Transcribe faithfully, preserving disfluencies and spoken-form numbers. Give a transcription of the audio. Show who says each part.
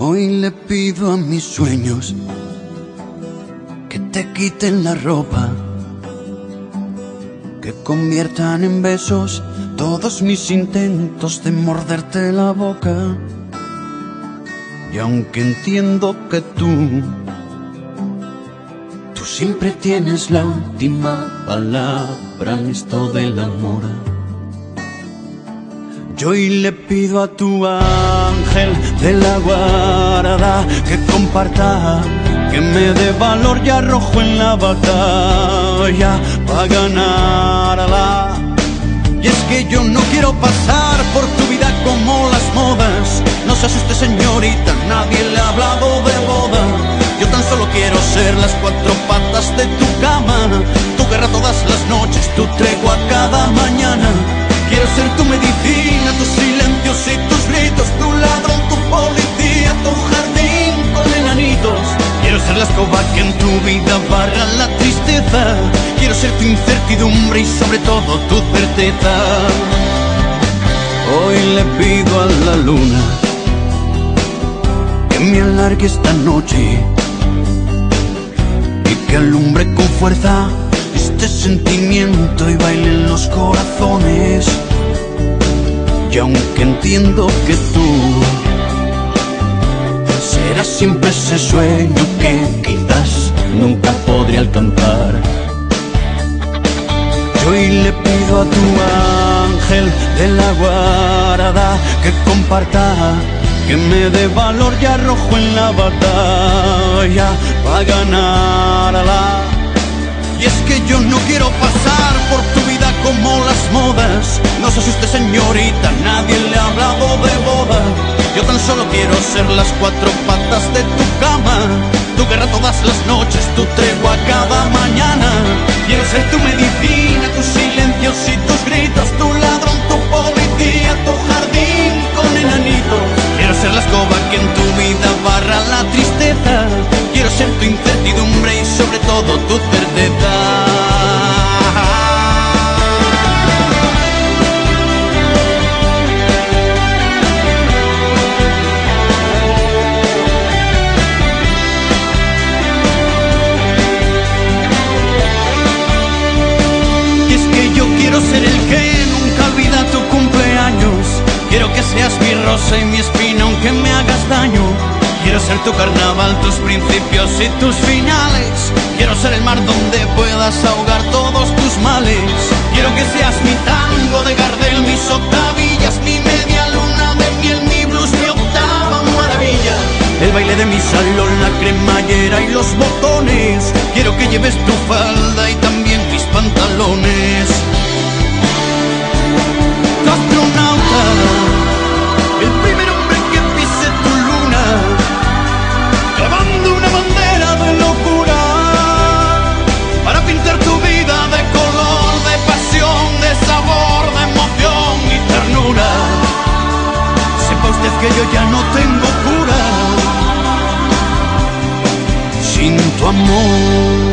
Speaker 1: Hoy le pido a mis sueños que te quiten la ropa, que conviertan en besos todos mis intentos de morderte la boca. Y aunque entiendo que tú, tú siempre tienes la última palabra en esto del amor, yo hoy le pido a tu ángel de la guarda que comparta, que me dé valor y arrojo en la batalla para ganarla. Y es que yo no quiero pasar por tu vida como las modas. No se asuste, señorita, nadie le ha hablado de boda. Yo tan solo quiero ser las cuatro patas de tu cama, tu guerra todas las noches, tu tregua cada mañana. Quiero ser tu medicina, tus silencios y tus gritos, tu ladrón, tu policía, tu jardín con enanitos. Quiero ser la escoba que en tu vida barra la tristeza. Quiero ser tu incertidumbre y sobre todo tu certeza. Hoy le pido a la luna que me alargue esta noche y que alumbre con fuerza este sentimiento y baile en los corazones. Y aunque entiendo que tú serás siempre ese sueño que quizás nunca podré alcanzar, yo hoy le pido a tu ángel de la guarda que comparta, que me dé valor y arrojo en la batalla para ganarla. Y es que yo no quiero pasar por tu vida como las modas. No se asuste, señorita, nadie le ha hablado de boda. Yo tan solo quiero ser las cuatro patas de tu cama, tu guerra todas las noches, tu tregua cada mañana. Quiero ser tu medicina, tus silencios y tus gritos, tu ladrón, tu policía, tu jardín con enanitos. Quiero ser la escoba que en tu vida barra la tristeza. Quiero ser tu incertidumbre y sobre todo tu certeza. Y es que yo quiero ser el que nunca olvida tu cumpleaños. Quiero que seas mi rosa y mi espina aunque me hagas daño. Quiero ser tu carnaval, tus principios y tus finales. Quiero ser el mar donde puedas ahogar todos tus males. Quiero que seas mi tango de Gardel, mis octavillas, mi media luna de miel, mi blues, mi octava maravilla. El baile de mi salón, la cremallera y los botones. Quiero que lleves tu falda y también mis pantalones. Tu astronauta, el primer hombre que pise tu luna, clavando una bandera de locura para pintar tu vida de color, de pasión, de sabor, de emoción y ternura. Sepa usted que yo ya no tengo cura sin tu amor.